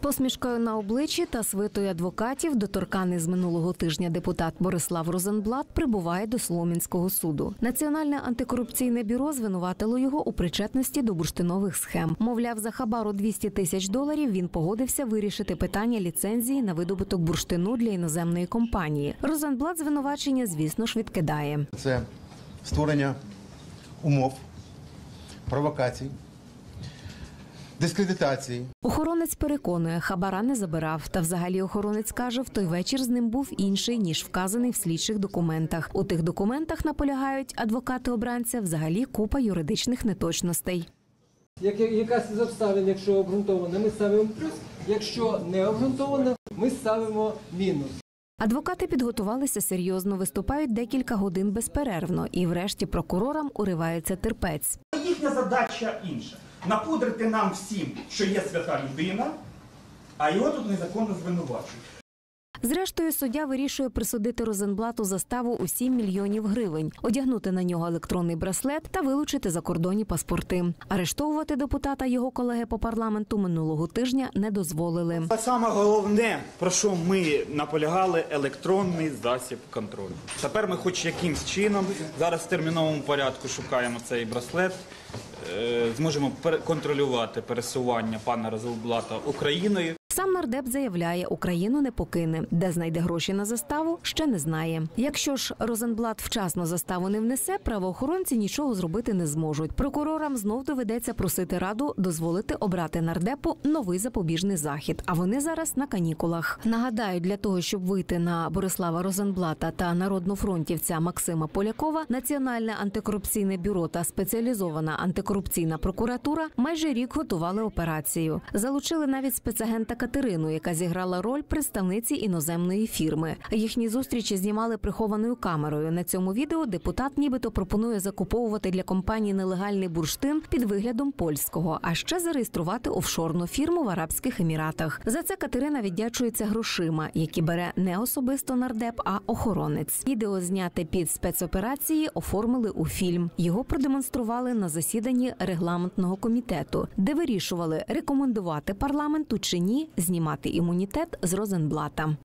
посмішкою на обличчі та свитою адвокатів доторканий з минулого тижня депутат Борислав Розенблат прибуває до Солом'янського суду. Національне антикорупційне бюро звинуватило його у причетності до бурштинових схем. Мовляв, за хабар у $200 тисяч він погодився вирішити питання ліцензії на видобуток бурштину для іноземної компанії. Розенблат звинувачення, звісно ж, відкидає. Це створення умов, провокацій, дискредитації. Охоронець переконує, хабара не забирав. Та взагалі охоронець каже, в той вечір з ним був інший, ніж вказаний в слідчих документах. У тих документах, наполягають адвокати обранця, взагалі купа юридичних неточностей. Якась з обставин, якщо обґрунтована, ми ставимо плюс, якщо не обґрунтована, ми ставимо мінус. Адвокати підготувалися серйозно, виступають декілька годин безперервно і врешті прокурорам уривається терпець. Їхня задача інша – напудрити нам всім, що є свята людина, а його тут незаконно звинувачують. Зрештою, суддя вирішує присудити Розенблату заставу у 7 мільйонів гривень, одягнути на нього електронний браслет та вилучити закордонні паспорти. Арештовувати депутата його колеги по парламенту минулого тижня не дозволили. Саме головне, про що ми наполягали – електронний засіб контролю. Тепер ми хоч якимсь чином, зараз в терміновому порядку шукаємо цей браслет, зможемо контролювати пересування пана Розенблата Україною. Сам нардеп заявляє, Україну не покине. Де знайде гроші на заставу, ще не знає. Якщо ж Розенблат вчасно заставу не внесе, правоохоронці нічого зробити не зможуть. Прокурорам знов доведеться просити Раду дозволити обрати нардепу новий запобіжний захід. А вони зараз на канікулах. Нагадаю, для того, щоб вийти на Борислава Розенблата та народнофронтівця Максима Полякова, Національне антикорупційне бюро та спеціалізована антикорупційна прокуратура майже рік готували операцію. Залучили навіть спецагента Катерину, яка зіграла роль представниці іноземної фірми. Їхні зустрічі знімали прихованою камерою. На цьому відео депутат нібито пропонує закуповувати для компанії нелегальний бурштин під виглядом польського, а ще зареєструвати офшорну фірму в Арабських Еміратах. За це Катерина віддячується грошима, які бере не особисто нардеп, а охоронець. Відео, зняте під спецоперації, оформили у фільм. Його продемонстрували на засіданні регламентного комітету, де вирішували, рекомендувати парламенту чи ні знімати імунітет з Розенблата.